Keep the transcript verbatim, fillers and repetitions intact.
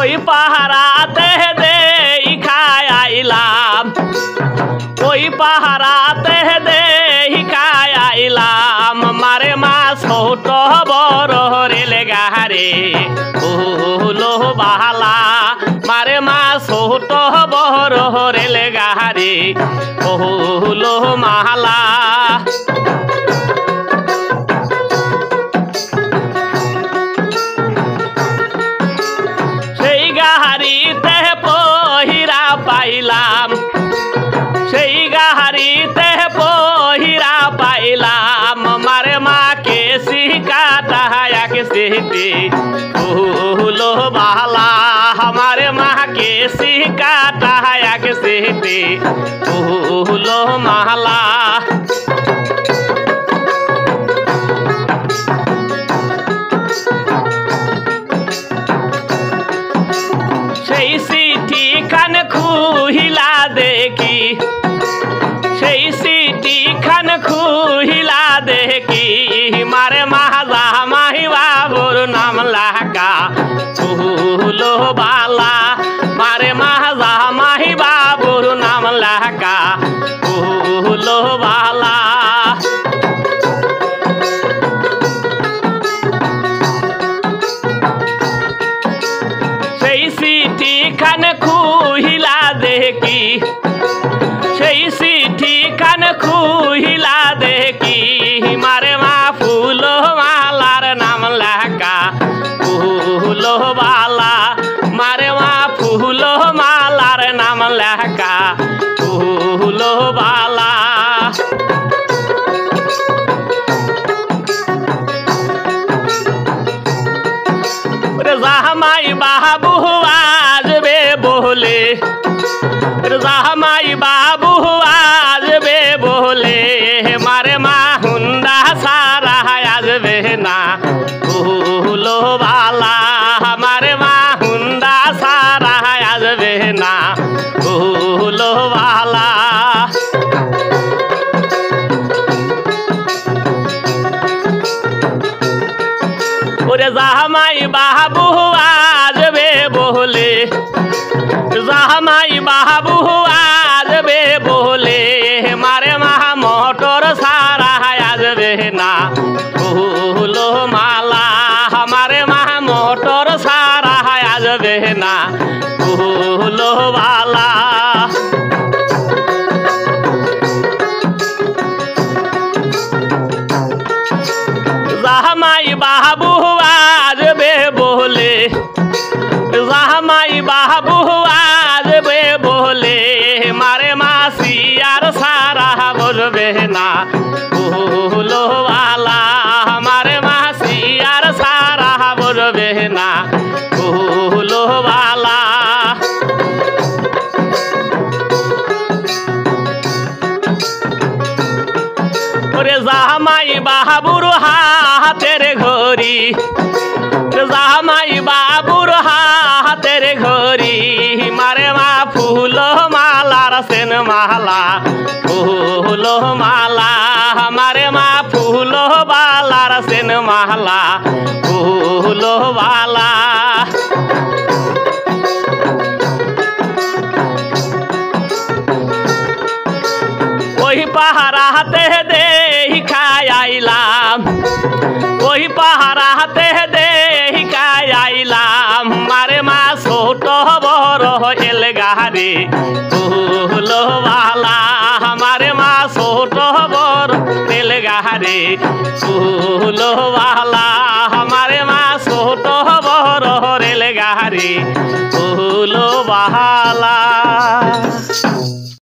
कोई पहरा दे दे खायाइलाम कोई पहरा दे दे खायाइलाम मारे मा छोट बड़ रेल गाड़ी उलो बाला मारे मा छोट बड़ रेल गाड़ी उलो माला पाइलाम সেই গাড়িতে পহিরা পাইলাম মারে মাকে শিকাটা এক সিটি উলো বালা हमारे माँ के শিকাটা এক সিটি উলো মালা সেই সিটি খান খুহিলা দেখি সেই সিটি খান খুহিলা দেখি মারে মাহাজা মাহি বাবুর নাম লাকা উলো বালা মারে মাহাজা মাহি বাবুর নাম লাকা উলো বালা সেই সিটি খান খুহিলা দেখি সেই সিটি খান খুহিলা দেখি মারে মা ফুল মালার নাম লেখা ফুল বালা মারে মা ফুল মালার নাম লেখা ফুল বালা জামাই বাবু আসবে বলে জামাই বাবু আসবে বলে মারে মা হুন্ডা সারা আসবে না উলো বালা মারে মা হুন্ডা সারা আসবে না উলো বালা ওরে জামাই বাবু আসবে বলে জামাই বাবু আসবে বলে মারে মা মোটর সারা আসবে না উলো মালা हमारे মা মোটর সারা আসবে না উলো বালা জামাই বাবু আসবে বলে জামাই বাবু আসবে বলে মারে মাসি আর সারা বলবে না উলো বালা মারে মাসি আর সারা বলবে না উলো বালা ওরে জামাই বাবুর হাতের ঘড়ি জামাই বাবুর হাতের ঘড়ি মারে মা ফুল মালার সেন মালা ফুল মালা মারে মা ফুল বালার সেন মালা ফুল বালা ওই পাহারা হাতে দে খায়াইলাম ওই পাহারা হাতে দে খায়াইলাম মারে মা ছোট বড় এল গাড়ি উলো বালা মারে মা ছোট বড় এল গাড়ি উলো বালা মারে মা ছোট বড় রেল গাড়ি উলো বালা।